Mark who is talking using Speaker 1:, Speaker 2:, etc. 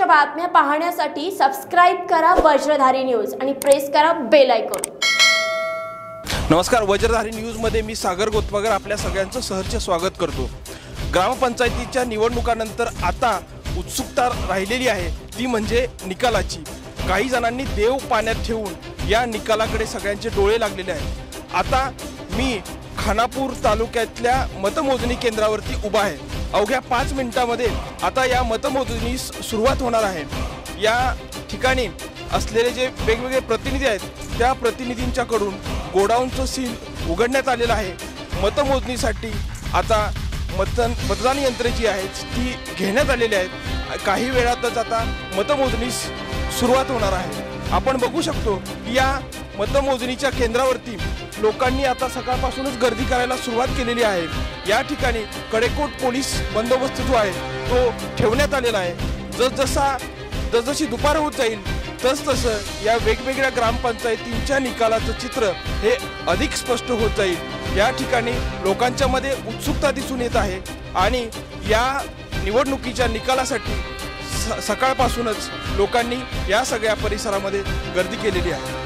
Speaker 1: बातम्या पाहण्यासाठी सबस्क्राइब करा वज्रधारी न्यूज आणि प्रेस करा बेल आयकॉन।
Speaker 2: नमस्कार, वज्रधारी न्यूजमध्ये मी सागर गोतमगर आपल्या सगळ्यांचं सहर्ष स्वागत करतो। ग्रामपंचायतीच्या निवडणुकानंतर आता उत्सुकता राहिलेली आहे ती म्हणजे निकालाची। काही जणांनी देव पाण्यात ठेवून या निकालाकडे सगळ्यांचे डोळे लागलेले आहेत। आता मी खानापूर तालुक्यातल्या मतमोजणी केंद्रावरती उभा आहे। अवघ्या 5 मिनिटांमध्ये आता या मतमोजणीस सुरुवात होणार आहे। या ठिकाणी असलेले जे वेगवेगळे प्रतिनिधी आहेत त्या प्रतिनिधींच्याकडून गोडाऊनचं सील उघडण्यात आलेलं आहे। मतमोजणीसाठी आता मतदान यंत्रे जी आहेत ती घेण्यात आलेली आहेत। काही वेळातच आता मतमोजणीस सुरुवात होणार आहे। आपण बघू शकतो की या मतमोजणीच्या केंद्रावरती लोकांनी आता सकाळपासूनच गर्दी करायला सुरुवात केलेली आहे। या ठिकाणी कडेकोट पोलीस बंदोबस्त जो आहे तो ठेवण्यात आलेला आहे। जसजशी दुपार होत जाईल तसतसं या वेगवेगळ्या ग्रामपंचायतींच्या निकालाचं चित्र हे अधिक स्पष्ट होत जाईल। या ठिकाणी लोकांच्या मध्ये उत्सुकता दिसून येत आहे आणि या निवडणुकीच्या निकालासाठी सकाळपासूनच लोकांनी या सगळ्या परिसरामध्ये गर्दी केलेली आहे।